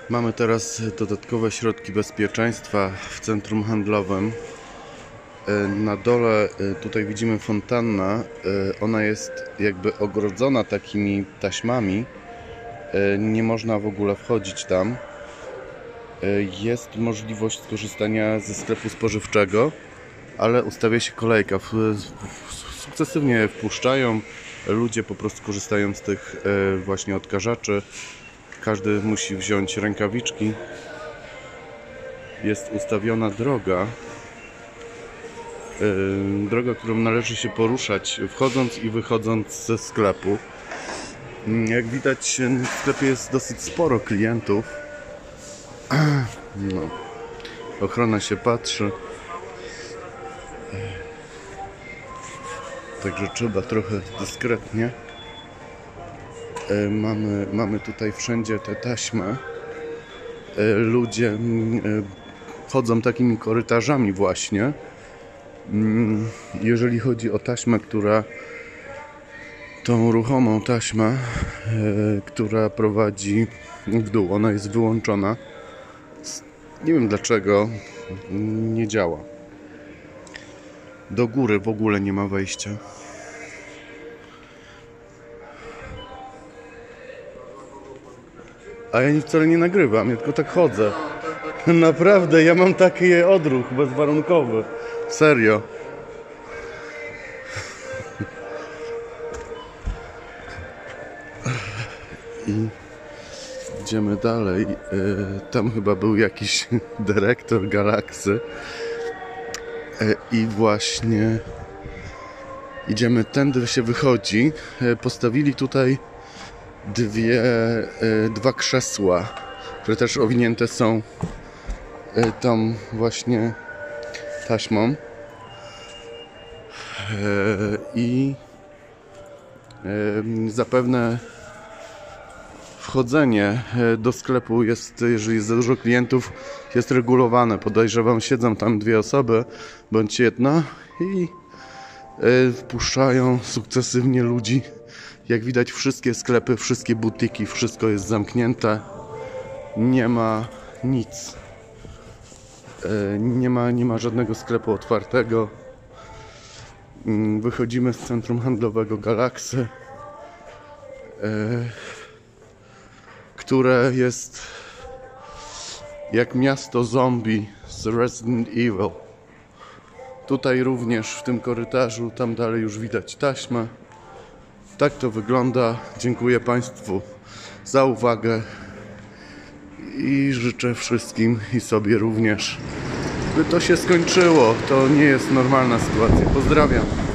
Mamy teraz dodatkowe środki bezpieczeństwa w centrum handlowym. Na dole tutaj widzimy fontannę. Ona jest jakby ogrodzona takimi taśmami. Nie można w ogóle wchodzić tam. Jest możliwość skorzystania ze sklepu spożywczego, ale ustawia się kolejka. Sukcesywnie wpuszczają. Ludzie po prostu korzystają z tych właśnie odkażaczy. Każdy musi wziąć rękawiczki. Jest ustawiona droga. Droga, którą należy się poruszać wchodząc i wychodząc ze sklepu. Jak widać, w sklepie jest dosyć sporo klientów. No. Ochrona się patrzy. Także trzeba trochę dyskretnie. Mamy tutaj wszędzie te taśmy. Ludzie chodzą takimi korytarzami właśnie. Jeżeli chodzi o taśmę, tą ruchomą taśmę, która prowadzi w dół, ona jest wyłączona. Nie wiem dlaczego nie działa. Do góry w ogóle nie ma wejścia. A ja wcale nie nagrywam, ja tylko tak chodzę. Naprawdę, ja mam taki odruch bezwarunkowy. Serio. I idziemy dalej. Tam chyba był jakiś dyrektor Galaxy. I właśnie idziemy, tędy się wychodzi. Postawili tutaj dwa krzesła, które też owinięte są tą właśnie taśmą. I zapewne wchodzenie do sklepu jest, jeżeli jest za dużo klientów, jest regulowane. Podejrzewam, siedzą tam dwie osoby bądź jedna i wpuszczają sukcesywnie ludzi. Jak widać, wszystkie sklepy, wszystkie butiki, wszystko jest zamknięte. Nie ma nic. Nie ma żadnego sklepu otwartego. Wychodzimy z centrum handlowego Galaxy, które jest jak miasto zombie z Resident Evil. Tutaj również w tym korytarzu, tam dalej już widać taśmę. Tak to wygląda. Dziękuję Państwu za uwagę i życzę wszystkim i sobie również, by to się skończyło. To nie jest normalna sytuacja. Pozdrawiam.